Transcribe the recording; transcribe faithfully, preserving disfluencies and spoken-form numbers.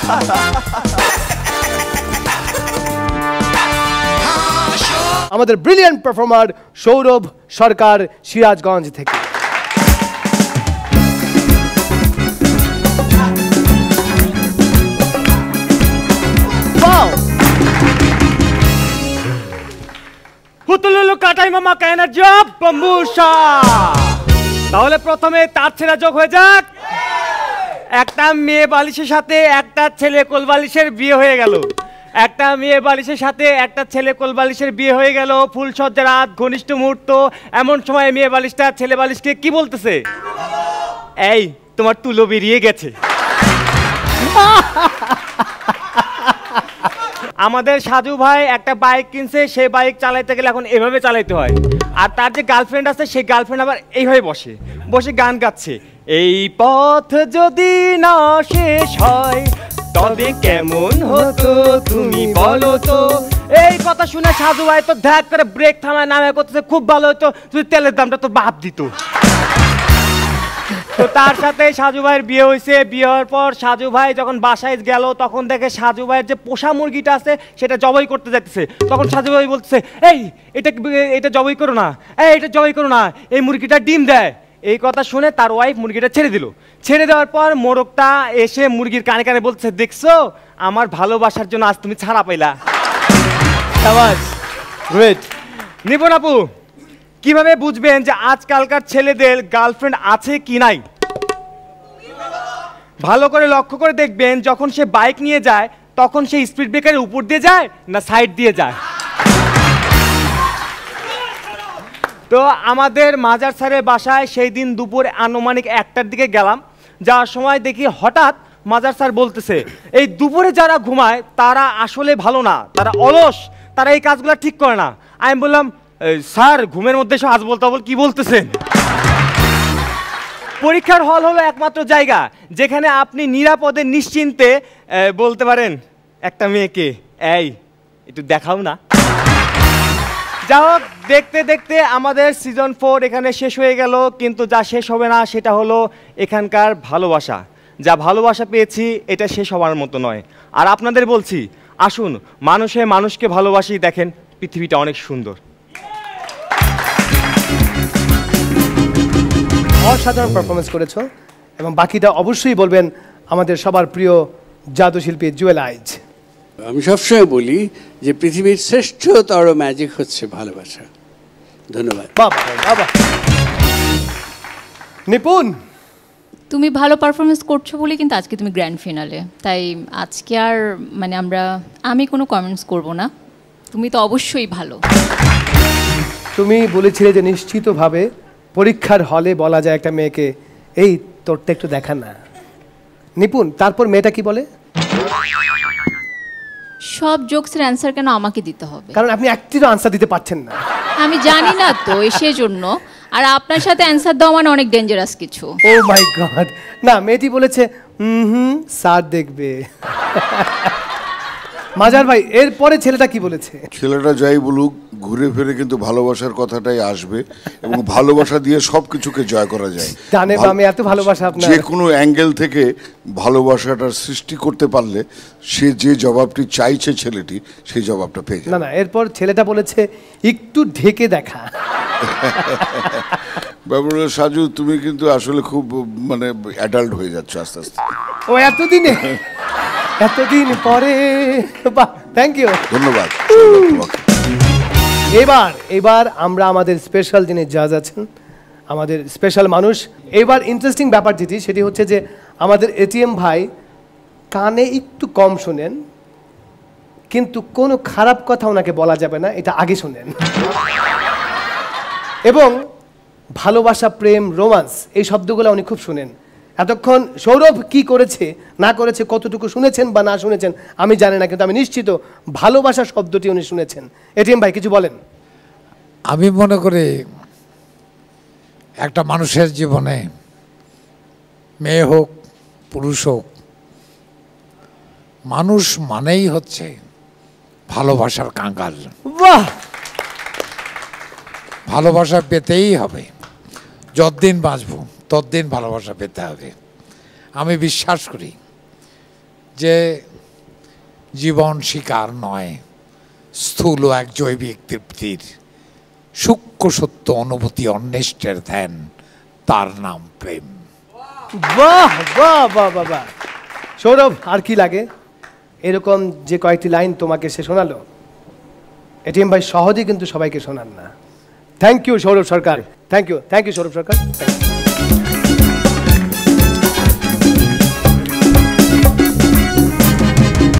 আমাদের brilliant performer Sourav Sarkar Sirajganj থেকে। কাটাই মামা কেনার জব বম্বুসা। তাহলে প্রথমে তার ছেঁড়া যোগ হয়ে যাক। একটা মেয়ে বালিশের সাথে একটা ছেলে কোলবালিশের বিয়ে হয়ে গেল। একটা মেয়ে বালিশের সাথে একটা ছেলে কোলবালিশের বিয়ে হয়ে গেল। ফুলসজ্জা রাত, ঘনিষ্ঠ মুহূর্ত। এমন সময় মেয়ে বালিশটা ছেলে বালিশকে কি বলতেছে? এই তোমার তুলো বেরিয়ে গেছে। আমাদের সাজু ভাই একটা বাইক কিনছে, সেই বাইক চালাইতে গেলে এখন এভাবে চালাইতে হয়। আর তার যে গার্লফ্রেন্ড আছে সেই গার্লফ্রেন্ড আবার এইভাবে বসে বসে গান গাচ্ছে, এই পথ যদি না শেষ হয় তবে কেমন হতো তুমি বলো তো। এই কথা শুনে সাজু ভাই তো ধ্যাক করে ব্রেক থামায় নামে করতেছে, খুব ভালো হতো যদি তেলের দামটা তো বাপ দিত। তো তার সাথে সাজু ভাইয়ের বিয়ে হয়েছে। বিয়ে হওয়ার পর সাজু ভাই যখন বাসায় গেল তখন দেখে সাজু ভাইয়ের যে পোষা মুরগিটা আছে সেটা জবাই করতে যাচ্ছে। তখন সাজু ভাই বলতেছে, এই এটা এটা জবাই করো না, এই এটা জবাই করো না, এই মুরগিটা ডিম দেয়। এই কথা শুনে তার ওয়াইফ মুরগিটা ছেড়ে দিল। ছেড়ে দেওয়ার পর মোরগটা এসে মুরগির কানে কানে বলছে, দেখছো আমার ভালোবাসার জন্য আজ তুমি ছাড়া পাইলা। গ্রেট। নিপুণ আপু, কিভাবে বুঝবেন যে আজকালকার ছেলেদের গার্লফ্রেন্ড আছে কি নাই? ভালো করে লক্ষ্য করে দেখবেন, যখন সে বাইক নিয়ে যায় তখন সে স্পিড ব্রেকারের উপর দিয়ে যায় না সাইড দিয়ে যায়। তো আমাদের মাজার স্যারের বাসায় সেই দিন দুপুর আনুমানিক একটার দিকে গেলাম। যাওয়ার সময় দেখি হঠাৎ মাজার স্যার বলতেছে, এই দুপুরে যারা ঘুমায় তারা আসলে ভালো না, তারা অলস, তারা এই কাজগুলো ঠিক করে না। আমি বললাম, স্যার ঘুমের মধ্যে সব আজ বলতে বল কি বলতেছেন? পরীক্ষার হল হলো একমাত্র জায়গা যেখানে আপনি নিরাপদে নিশ্চিন্তে বলতে পারেন একটা মেয়েকে, এই একটু দেখাও না। যা হোক, দেখতে দেখতে আমাদের সিজন ফোর এখানে শেষ হয়ে গেল, কিন্তু যা শেষ হবে না সেটা হলো এখানকার ভালোবাসা। যা ভালোবাসা পেয়েছি এটা শেষ হওয়ার মতো নয়। আর আপনাদের বলছি, আসুন মানুষে মানুষকে ভালোবাসি, দেখেন পৃথিবীটা অনেক সুন্দর। অসাধারণ পারফরমেন্স করেছো এবং বাকিটা অবশ্যই বলবেন আমাদের সবার প্রিয় জাদুশিল্পী জুয়েল আইজ। আমি সবসময় বলি যে পৃথিবীর শ্রেষ্ঠতর ম্যাজিক হচ্ছে ভালোবাসা। ধন্যবাদ। বাবা বাবা। নিপুণ, তুমি ভালো পারফরমেন্স করছো বলে কিন্তু আজকে তুমি গ্র্যান্ড ফিনালে, তাই আজকে আর মানে আমরা আমি কোনো কমেন্টস করব না। তুমি তো অবশ্যই ভালো। তুমি বলেছিলে যে নিশ্চিতভাবে পরীক্ষার হলে বলা যায় একটা মেয়েকে, এই তোরটা একটু দেখা না। নিপুণ, তারপর মেয়েটা কি বলে? সব জোকসের অ্যান্সার কেন আমাকে দিতে হবে? কারণ আপনি একটিরও আনসার দিতে পারছেন না। আমি জানি না তো, সেজন্য। আর আপনার সাথে অ্যান্সার দেওয়া মানে অনেক ডেঞ্জারাস কিছু। Oh my god. না, মেয়েটি বলেছে হুম হুম স্যার দেখবে। মাজার ভাই, এরপরে ছেলেটা কি বলেছে? ছেলেটা যাই বলুক, ঘুরে ফিরে কিন্তু ভালোবাসার কথাটাই আসবে এবং ভালোবাসা দিয়ে সবকিছুকে জয় করা যায়। জানে আমি এত ভালোবাসা আপনার। যে কোনো অ্যাঙ্গেল থেকে ভালোবাসাটার সৃষ্টি করতে পারলে সে যে জবাবটি চাইছে ছেলেটি, সেই জবাবটা পেয়ে যায়। না না, এরপর ছেলেটা বলেছে একটু ঢেকে দেখা। ব্যাপার সাজু, তুমি কিন্তু আসলে খুব মানে অ্যাডাল্ট হয়ে যাচ্ছ আস্তে আস্তে। ও এতদিনে, এতদিন পরে। বাহ, থ্যাংক ইউ, ধন্যবাদ। এবার এবার আমরা আমাদের স্পেশাল যিনি জাজ আছেন, আমাদের স্পেশাল মানুষ। এবার ইন্টারেস্টিং ব্যাপার যেটি, সেটি হচ্ছে যে আমাদের এটিএম ভাই কানে একটু কম শোনেন, কিন্তু কোনো খারাপ কথা ওনাকে বলা যাবে না, এটা আগে শোনেন। এবং ভালোবাসা, প্রেম, রোমান্স এই শব্দগুলো উনি খুব শুনেন। এতক্ষণ সৌরভ কি করেছে না করেছে, কতটুকু শুনেছেন বা না শুনেছেন আমি জানি না, কিন্তু আমি নিশ্চিত ভালোবাসা শব্দটি উনি শুনেছেন। এটিএম ভাই কিছু বলেন। আমি মনে করি একটা মানুষের জীবনে, মেয়ে হোক পুরুষ হোক, মানুষ মানেই হচ্ছে ভালোবাসার কাঙ্গাল। বাহ! ভালোবাসা পেতেই হবে, যতদিন বাঁচবো ততদিন ভালোবাসা পেতে হবে। আমি বিশ্বাস করি যে জীবন শিকার নয়, স্থূল এক জৈবিক তৃপ্তির, সূক্ষ্ম সত্য অনুভূতি অন্বেষ্টের ধ্যান, তার নাম প্রেম। বাহ বাহ বাহ বাহ বাহ। সৌরভ, আর কি লাগে? এরকম যে কয়েকটি লাইন তোমাকে সে শোনালো, এটিএম ভাই সহজেই কিন্তু সবাইকে শোনান না। Thank you Sourav Sarkar, thank you, thank you Sourav Sarkar.